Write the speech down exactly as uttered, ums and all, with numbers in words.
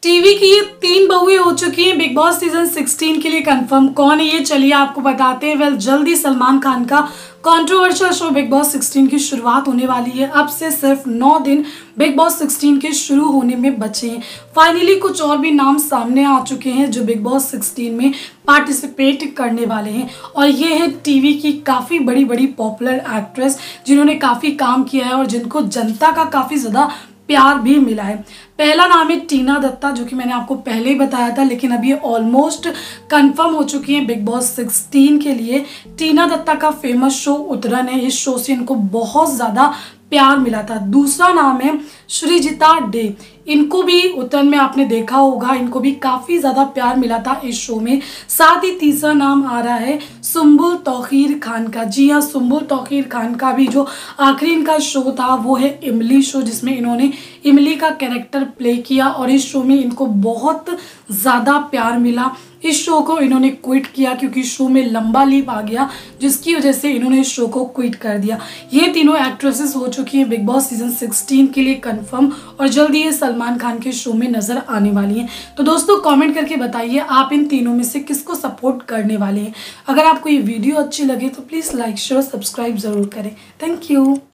TV की ये तीन बहुएं हो चुकी हैं बिग बॉस सीजन सिक्सटीन के लिए कंफर्म। कौन है ये, चलिए आपको बताते हैं। वेल जल्दी सलमान खान का controversial show Bigg Boss sixteen की शुरुआत होने वाली है। अब से सिर्फ नौ दिन बिग बॉस सिक्सटीन के शुरू होने में बचे हैं। फाइनली कुछ और भी नाम सामने आ चुके हैं जो बिग बॉस सिक्सटीन में पार्टिसिपेट करने वाले हैं, और ये है टीवी की काफ़ी बड़ी बड़ी पॉपुलर एक्ट्रेस जिन्होंने काफ़ी काम किया है और जिनको जनता का काफ़ी ज़्यादा प्यार भी मिला है। पहला नाम है टीना दत्ता, जो कि मैंने आपको पहले ही बताया था, लेकिन अब ये ऑलमोस्ट कंफर्म हो चुकी हैं बिग बॉस सिक्सटीन के लिए। टीना दत्ता का फेमस शो उतरन है, इस शो से इनको बहुत ज़्यादा प्यार मिला था। दूसरा नाम है श्रीजिता डे, इनको भी उतरन में आपने देखा होगा, इनको भी काफ़ी ज़्यादा प्यार मिला था इस शो में। साथ ही तीसरा नाम आ रहा है सुम्बुल तौकीर खान का। जी हाँ, सुम्बुल तौकीर खान का भी जो आखिरी इनका शो था वो है इमली शो, जिसमें इन्होंने इमली का कैरेक्टर प्ले किया, और इस शो में इनको बहुत ज़्यादा प्यार मिला। इस शो को इन्होंने क्विट किया क्योंकि शो में लंबा लीप आ गया, जिसकी वजह से इन्होंने इस शो को क्विट कर दिया। ये तीनों एक्ट्रेसेस हो चुकी हैं बिग बॉस सीजन सिक्सटीन के लिए कंफर्म, और जल्दी ये सलमान खान के शो में नजर आने वाली हैं। तो दोस्तों कमेंट करके बताइए आप इन तीनों में से किसको सपोर्ट करने वाले हैं। अगर आपको ये वीडियो अच्छी लगे तो प्लीज़ लाइक शेयर सब्सक्राइब ज़रूर करें। Thank you.